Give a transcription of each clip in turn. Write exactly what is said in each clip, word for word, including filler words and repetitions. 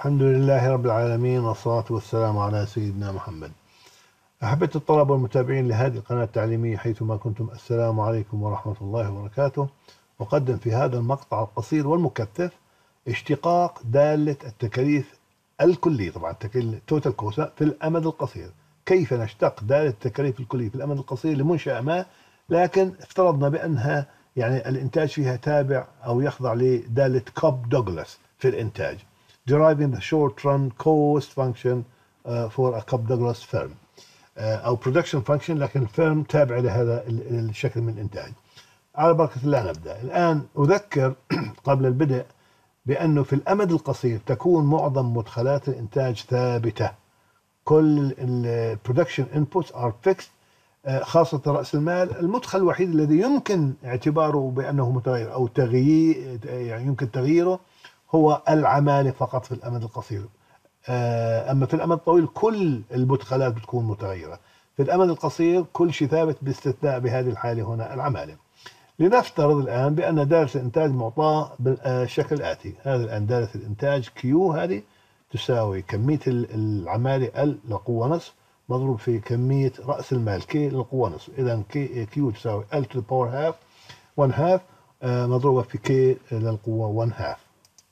الحمد لله رب العالمين، والصلاة والسلام على سيدنا محمد. أحبة الطلبة والمتابعين لهذه القناة التعليمية حيثما كنتم، السلام عليكم ورحمة الله وبركاته. أقدم في هذا المقطع القصير والمكثف اشتقاق دالة التكاليف الكلية، طبعا توتال كوست في الأمد القصير. كيف نشتق دالة التكاليف الكلية في الأمد القصير لمنشأة ما، لكن افترضنا بأنها يعني الإنتاج فيها تابع أو يخضع لدالة كوب دوغلاس في الإنتاج. deriving the short-run cost function uh, for a Cobb-Douglas firm uh, أو production function، لكن الفيرم تابع لهذا الشكل من الإنتاج. على بركة الله نبدأ. الآن أذكر قبل البدء بأنه في الأمد القصير تكون معظم مدخلات الإنتاج ثابتة. كل ال production inputs are fixed، خاصة رأس المال. المدخل الوحيد الذي يمكن اعتباره بأنه متغير أو تغيير، يعني يمكن تغييره، هو العمالة فقط في الأمد القصير. أما في الأمد الطويل كل المدخلات بتكون متغيرة. في الأمد القصير كل شيء ثابت باستثناء بهذه الحالة هنا العمالة. لنفترض الآن بأن دالة الإنتاج معطاة بالشكل الآتي. هذا الآن دالة الإنتاج كيو، هذه تساوي كمية العمالة ال للقوة نصف مضروب في كمية رأس المال كي للقوة نصف. إذا كيو تساوي ال to the power half one half مضروبة في كي للقوة one half.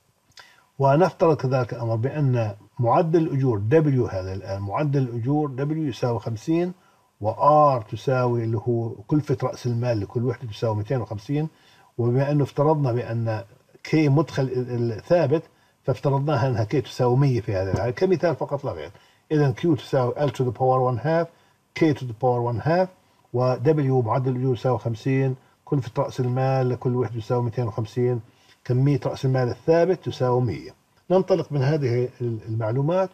ونفترض كذلك الأمر بأن معدل الأجور W، هذا الآن معدل الأجور W يساوي خمسين، و R تساوي اللي هو كلفة رأس المال لكل وحدة تساوي مئتين وخمسين. وبما أنه افترضنا بأن K مدخل ثابت، فافترضناها أنها K تساوي مية في هذا الحال كمثال فقط لا غير. إذا Q تساوي L to the power one half K to the power one half، و W معدل الأجور يساوي خمسين، كلفة رأس المال لكل وحدة تساوي مئتين وخمسين، كمية رأس المال الثابت تساوي مية. ننطلق من هذه المعلومات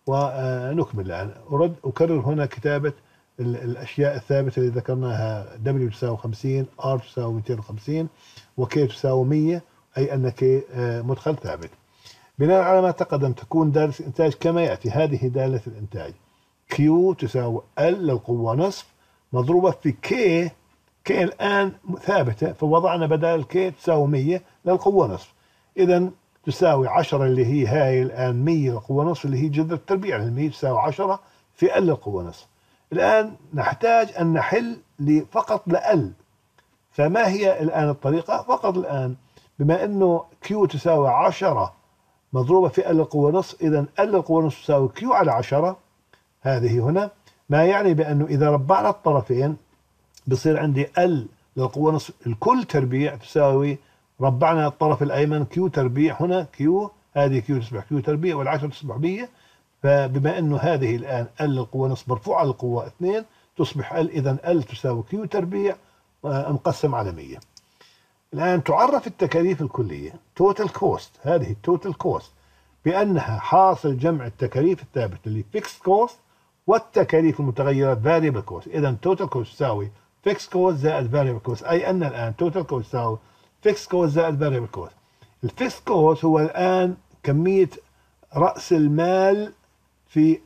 ونكمل الآن. أرد أكرر هنا كتابة الأشياء الثابتة اللي ذكرناها. W تساوي خمسين، R تساوي مئتين وخمسين، و K تساوي مية، أي أن K مدخل ثابت. بناء على ما تقدم تكون دالة الإنتاج كما يأتي. هذه دالة الإنتاج Q تساوي L للقوة نصف مضروبة في K. K الآن ثابتة، فوضعنا بدال K تساوي مية للقوة نصف. إذا تساوي عشرة اللي هي هاي الآن مية للقوة نصف اللي هي جذر التربيع، يعني مية تساوي عشرة في L للقوة نصف. الآن نحتاج أن نحل فقط لL. فما هي الآن الطريقة؟ فقط الآن بما أنه Q تساوي عشرة مضروبة في L للقوة نصف، إذا L للقوة نصف تساوي Q على عشرة. هذه هنا ما يعني بأنه إذا ربعنا الطرفين بصير عندي L للقوة نصف الكل تربيع تساوي ربعنا الطرف الأيمن Q تربيع، هنا Q، هذه Q تصبح Q تربيع والعشرة تصبح مية. فبما أنه هذه الآن L للقوة نصف مرفوعة للقوة اثنين تصبح L، إذا L تساوي Q تربيع مقسم على مية. الآن تعرف التكاليف الكلية total cost، هذه total cost بأنها حاصل جمع التكاليف الثابتة اللي fixed cost والتكاليف المتغيرة variable cost. إذا total cost تساوي fixed cost زائد variable cost، أي أن الآن total cost تساوي fixed cost زائد variable cost. الفيكس cost هو الآن كمية رأس المال في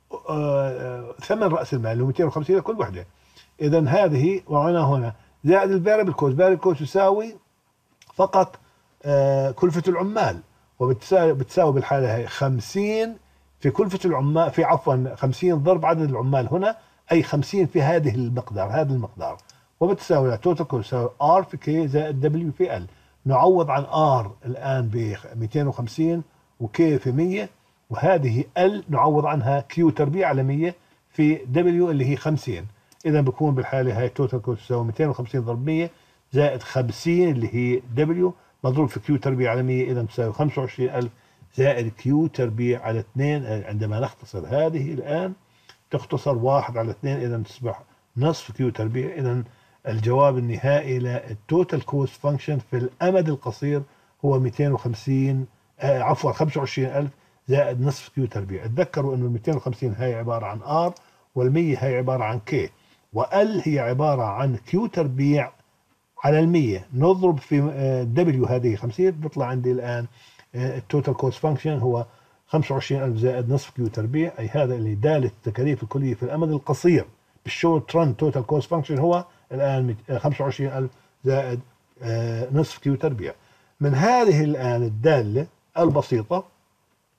آه ثمن رأس المال اللي هو مئتين وخمسين لكل وحدة. إذا هذه وضعناها هنا زائد الفاريبل كوست. فاريبل كوست تساوي فقط آه كلفة العمال، وبتساوي بتساوي بالحالة هي خمسين في كلفة العمال، في عفوا خمسين ضرب عدد العمال هنا، أي خمسين في هذه المقدار، هذا المقدار، وبتساوي توتال كوست تساوي R في K زائد W في L. نعوض عن R الآن ب مئتين وخمسين و K في مية، وهذه L نعوض عنها Q تربيع على مية في W اللي هي خمسين. إذا بكون بالحالة هاي توتال كوست تساوي مئتين وخمسين ضرب مية زائد خمسين اللي هي W مضروب في Q تربيع على مية، إذا تساوي خمسة وعشرين ألف زائد Q تربيع على اثنين. عندما نختصر هذه الآن تختصر واحد على اثنين، إذا تصبح نصف Q تربيع. إذا الجواب النهائي للتوتال كوست فانكشن في الأمد القصير هو مئتين وخمسين آه عفوا خمسة وعشرين ألف زائد نصف Q تربيع. تذكروا أنه مئتين وخمسين هاي عبارة عن R، والمية هاي عبارة عن K، وال هي عبارة عن Q تربيع على المية. نضرب في W هذه خمسين، بيطلع عندي الآن التوتال كوست فانكشن هو خمسة وعشرين ألف زائد نصف Q تربيع، أي هذا اللي دالة التكاليف الكلية في الأمد القصير بالشورت رن. توتال كوست فانكشن هو الآن خمسة وعشرين ألف زائد نصف Q تربيع. من هذه الآن الدالة البسيطة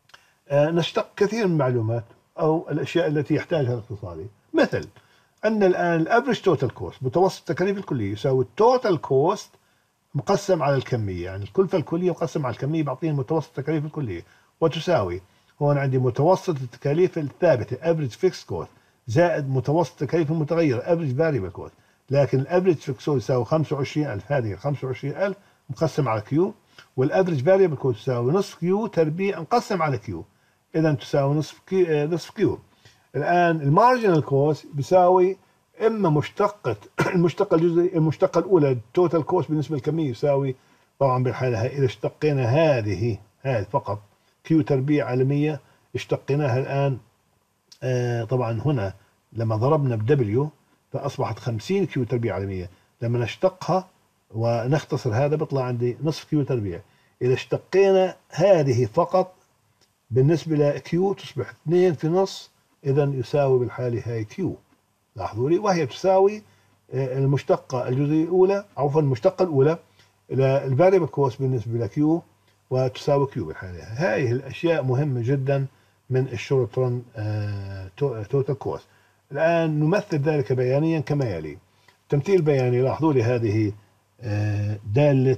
آه، نشتق كثير من المعلومات أو الأشياء التي يحتاجها الاقتصادي. مثل أن الآن الأفريج توتال كوست، متوسط التكاليف الكلية، يساوي التوتال كوست مقسم على الكمية، يعني الكلفة الكلية مقسم على الكمية بعطيني متوسط التكاليف الكلية، وتساوي هون عندي متوسط التكاليف الثابتة average fixed cost زائد متوسط التكاليف المتغيرة average variable cost. لكن الافريج fixed cost يساوي خمسة وعشرين ألف، هذه خمسة وعشرين ألف مقسم على كيو، والافريج variable cost تساوي نصف كيو تربيع مقسم على كيو، إذا تساوي نصف كيو نصف كيو. الآن المارجنال كوست بيساوي إما مشتقة المشتقة الجزئية، المشتقة الأولى التوتال كوست بالنسبة للكمية يساوي طبعا بالحالة هاي إذا اشتقينا هذه هذه فقط كيو تربيع على مية، اشتقيناها الآن آه طبعا هنا لما ضربنا بدبليو فأصبحت خمسين كيو تربيع على مية، لما نشتقها ونختصر هذا بيطلع عندي نصف كيو تربيع. إذا اشتقينا هذه فقط بالنسبة لكيو تصبح اثنين في نص، إذا يساوي بالحالة هاي كيو، لاحظوا لي، وهي تساوي المشتقة الجزئية الأولى عفوا المشتقة الأولى الفاريبل كوست بالنسبة لكيو وتساوي كيو بالحالة. هاي الأشياء مهمة جدا من الشورت رن توتال كوست. الآن نمثل ذلك بيانيا كما يلي. تمثيل بياني، لاحظوا لي هذه دالة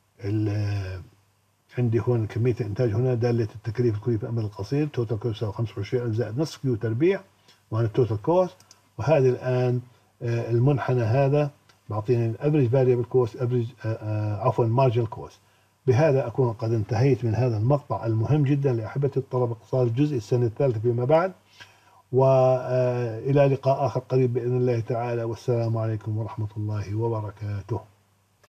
عندي هون كمية الإنتاج، هنا دالة التكاليف الكلية في الأمد القصير توتال كوست يساوي خمسة وعشرين ألف زائد نصف كيو تربيع وهنا التوتال كوست، وهذه الآن المنحنى هذا بعطيني الافريج فاريبل كوست افريج عفوا مارجنال كوست. بهذا أكون قد انتهيت من هذا المقطع المهم جدا لأحبتي الطلبة الاقتصاد الجزء السنة الثالثة فيما بعد، وإلى لقاء آخر قريب بإذن الله تعالى، والسلام عليكم ورحمة الله وبركاته.